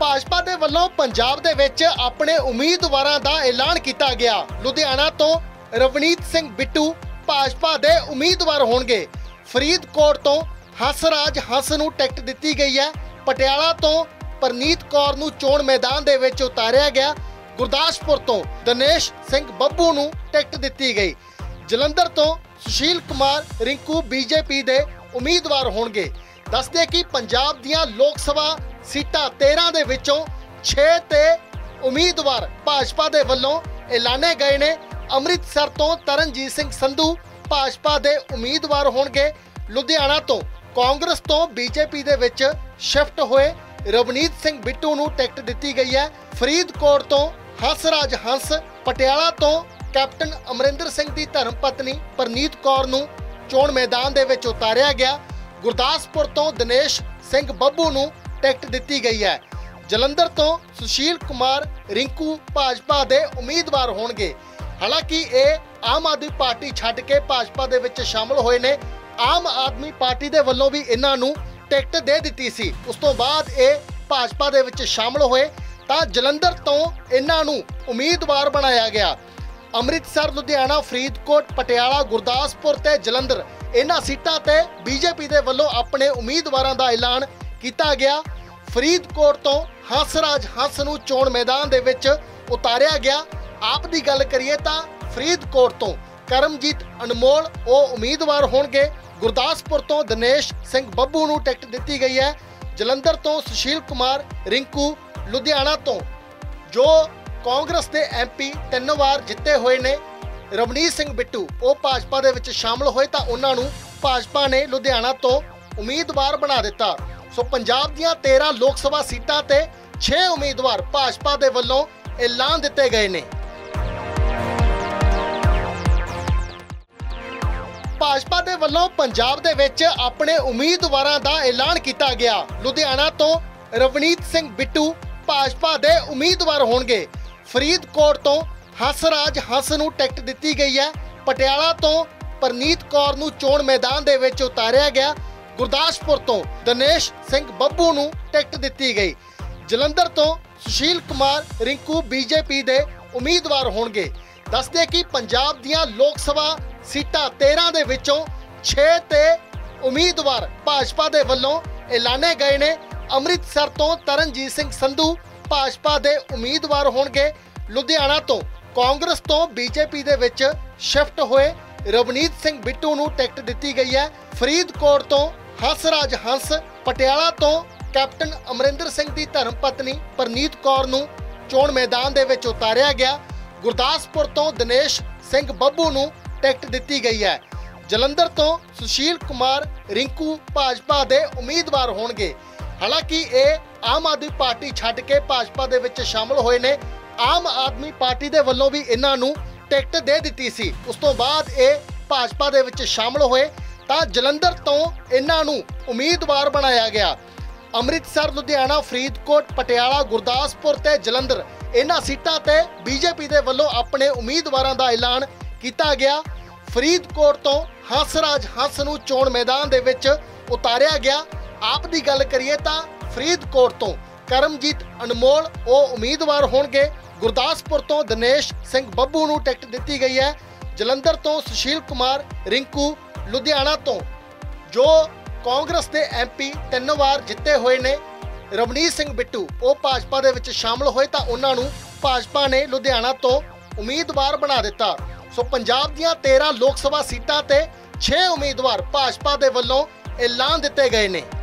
भाजपा दे वल्लों पंजाब दे विच अपने उम्मीदवारां दा ऐलान किया गया। लुधियाना तो रवनीत सिंह बिट्टू भाजपा दे उम्मीदवार होणगे। फरीदकोट तो हंसराज हंस नूं टिकट दित्ती गई है। पटियाला तो परनीत कौर नूं चोण मैदान दे विच उतारिया गया। गुरदासपुर तो दिनेश सिंह बब्बू नूं टिकट दित्ती गई। जलंधर तो सुशील कुमार रिंकू बीजेपी दे उम्मीदवार होणगे। दस दे कि पंजाब दीआं लोक सभा सीटां 13 दे विचों 6 ते उम्मीदवार भाजपा दे वल्लों ऐलाने गए ने। अमृतसर तो तरनजीत सिंह संधू भाजपा दे उम्मीदवार होणगे। लुधियाना तो कांग्रेस तो बीजेपी दे विच शिफ्ट होए रवनीत सिंह बिट्टू नूं टिकट दित्ती गई है। फरीदकोट तो हंसराज हंस, पटियाला तो कैप्टन अमरिंदर सिंह दी धर्म पत्नी परनीत कौर नूं चोण मैदान दे विच उतारिया गया। गुरदासपुर तो दिनेश सिंह बब्बू नूं टिकट दित्ती गई है। जलंधर तो सुशील कुमार रिंकू भाजपा दे उम्मीदवार होणगे। हालांकि ये आम आदमी पार्टी छड्ड के भाजपा दे विच शामिल होए ने। आम आदमी पार्टी दे वल्लों भी इन्हां नूं टिकट दे दित्ती सी। उस तो बाद ये भाजपा दे विच शामिल होए तां जलंधर तो इन्हां नूं उम्मीदवार बनाया गया। अमृतसर, लुधियाना, फरीदकोट, पटियाला, गुरदासपुर ते जलंधर इन्हां सीटां ते बीजेपी दे वल्लों अपने उम्मीदवारां दा ऐलान किया गया। फरीदकोट तो हंसराज हंस नूं चोण मैदान दे विच उतारिया गया। आप दी गल करिए तां फरीदकोट तो करमजीत अनमोल वो उम्मीदवार होणगे। गुरदासपुर तो दिनेश सिंह बब्बू नूं टिकट दित्ती गई है। जलंधर तो सुशील कुमार रिंकू, लुधियाना तो जो कांग्रेस के MP 3 बार जिते हुए ने रवनीत सिंह बिट्टू वो भाजपा दे विच शामिल होए तां उन्हां नूं भाजपा ने लुधियाना तो उम्मीदवार बना दिता। सो पंजाब दीआं 13 लोक सभा सीटां ते 6 उम्मीदवार भाजपा दे वल्लों ऐलान दिते गए ने। भाजपा दे वल्लों पंजाब दे विच अपने उम्मीदवारां दा ऐलान किया गया। लुधियाना तो रवनीत सिंह बिट्टू भाजपा दे उम्मीदवार होणगे। फरीदकोट तो हंसराज हंस नूं टिकट दित्ती गई है। पटियाला तो परनीत कौर नूं चोण मैदान दे विच उतारिया गया। गुरदासपुर तो दिनेश सिंह बब्बू नूं टिकट दित्ती गई। जलंधर तो सुशील कुमार रिंकू बीजेपी दे उम्मीदवार होणगे। दस दे कि पंजाब दीआं लोक सभा सीटां 13 दे विचों 6 ते उम्मीदवार भाजपा दे वल्लों ऐलाने गए ने। अमृतसर तो तरनजीत सिंह संधू भाजपा दे उम्मीदवार होणगे। लुधियाना तो कांग्रेस तो बीजेपी दे विच शिफ्ट होए रवनीत सिंह बिट्टू नूं टिकट दित्ती गई है। फरीदकोट तो हंसराज हंस, पटियाला तो कैप्टन अमरिंदर सिंह दी धर्म पत्नी परनीत कौर नूं चोण मैदान दे विच उतारिया गया। गुरदासपुर तो दिनेश सिंह बब्बू नूं टिकट दित्ती गई है। जलंधर तो सुशील कुमार रिंकू भाजपा दे उम्मीदवार होणगे। हालांकि ये आम आदमी पार्टी छड्ड के भाजपा दे विच शामिल होए ने। आम आदमी पार्टी दे वल्लों भी इन्हां नूं टिकट दे दित्ती सी। उस तो बाद ये भाजपा दे विच शामिल होए तां जलंधर तो इन्हां नूं उम्मीदवार बनाया गया। अमृतसर, लुधियाना, फरीदकोट, पटियाला, गुरदासपुर ते जलंधर इन्हां सीटां ते बीजेपी दे वल्लों अपने उम्मीदवारां दा ऐलान किया गया। फरीदकोट तो हंसराज हंस नूं चोण मैदान दे विच उतारिया गया। आप दी गल करिए तां फरीदकोट तो करमजीत अनमोल वो उम्मीदवार होणगे। गुरदासपुर तो दिनेश सिंह बब्बू नूं टिकट दित्ती गई है। जलंधर तो सुशील कुमार रिंकू, लुधियाना तो जो कांग्रेस के MP 3 बार जिते हुए ने रवनीत सिंह बिट्टू वो भाजपा दे विच शामिल होए तां उन्हां नूं भाजपा ने लुधियाना तो उम्मीदवार बना दिता। सो पंजाब दीआं 13 लोक सभा सीटां ते 6 उम्मीदवार भाजपा दे वल्लों ऐलान दिते गए ने।